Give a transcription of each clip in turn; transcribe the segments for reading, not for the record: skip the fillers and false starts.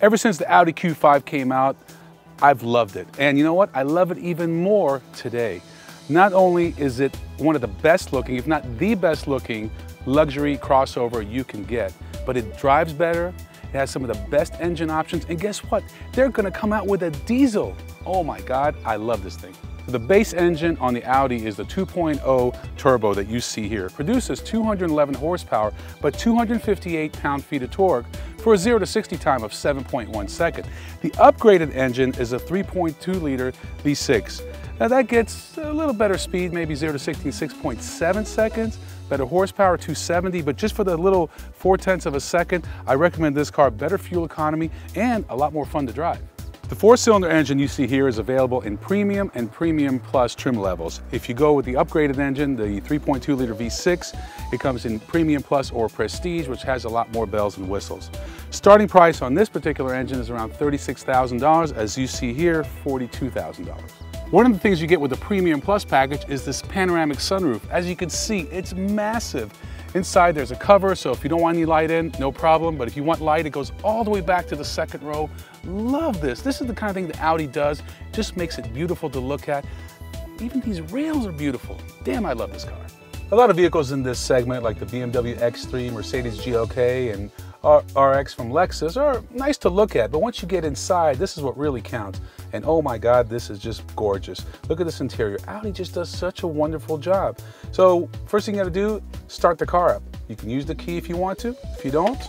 Ever since the Audi Q5 came out, I've loved it. And you know what? I love it even more today. Not only is it one of the best looking, if not the best looking luxury crossover you can get, but it drives better, it has some of the best engine options, and guess what? They're gonna come out with a diesel. Oh my God, I love this thing. The base engine on the Audi is the 2.0 turbo that you see here. It produces 211 horsepower, but 258 pound-feet of torque for a 0 to 60 time of 7.1 seconds. The upgraded engine is a 3.2 liter V6. Now that gets a little better speed, maybe 0 to 60 in 6.7 seconds, better horsepower, 270, but just for the little 0.4 of a second, I recommend this car. Better fuel economy and a lot more fun to drive. The 4-cylinder engine you see here is available in Premium and Premium Plus trim levels. If you go with the upgraded engine, the 3.2 liter V6, it comes in Premium Plus or Prestige, which has a lot more bells and whistles. Starting price on this particular engine is around $36,000. As you see here, $42,000. One of the things you get with the Premium Plus package is this panoramic sunroof. As you can see, it's massive. Inside there's a cover, so if you don't want any light in, no problem. But if you want light, it goes all the way back to the second row. Love this. This is the kind of thing that Audi does. Just makes it beautiful to look at. Even these rails are beautiful. Damn, I love this car. A lot of vehicles in this segment, like the BMW X3, Mercedes GLK, and RX from Lexus are nice to look at, but once you get inside, this is what really counts. And oh my God, this is just gorgeous. Look at this interior. Audi just does such a wonderful job. So first thing you gotta do, start the car up. You can use the key if you want to. If you don't,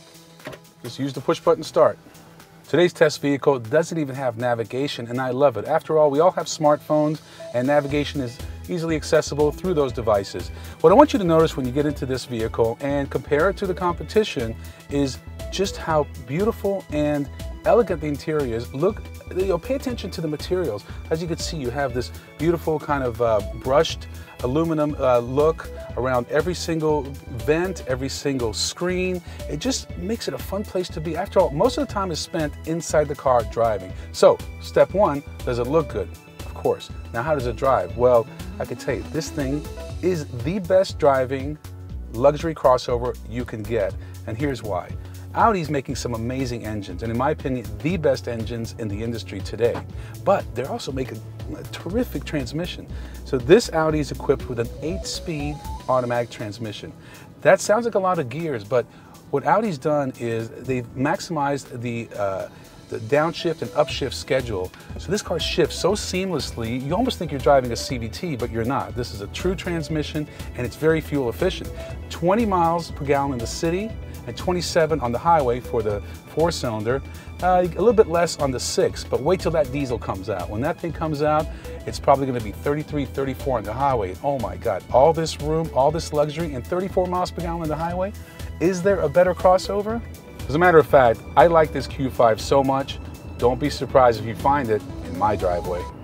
just use the push button start. Today's test vehicle doesn't even have navigation, and I love it. After all, we all have smartphones, and navigation is easily accessible through those devices. What I want you to notice when you get into this vehicle and compare it to the competition is just how beautiful and elegant the interior is. Look, pay attention to the materials. As you can see, you have this beautiful kind of brushed aluminum look around every single vent, every single screen. It just makes it a fun place to be. After all, most of the time is spent inside the car driving. So, step one, does it look good? Of course. Now, how does it drive? Well, I can tell you, this thing is the best driving luxury crossover you can get. And here's why. Audi's making some amazing engines, and in my opinion, the best engines in the industry today. But they're also making a terrific transmission. So this Audi is equipped with an 8-speed automatic transmission. That sounds like a lot of gears, but what Audi's done is they've maximized the downshift and upshift schedule. So this car shifts so seamlessly, you almost think you're driving a CVT, but you're not. This is a true transmission, and it's very fuel efficient. 20 miles per gallon in the city, and 27 on the highway for the 4-cylinder, a little bit less on the 6, but wait till that diesel comes out. When that thing comes out, it's probably gonna be 33, 34 on the highway. Oh my God, all this room, all this luxury, and 34 miles per gallon on the highway? Is there a better crossover? As a matter of fact, I like this Q5 so much, don't be surprised if you find it in my driveway.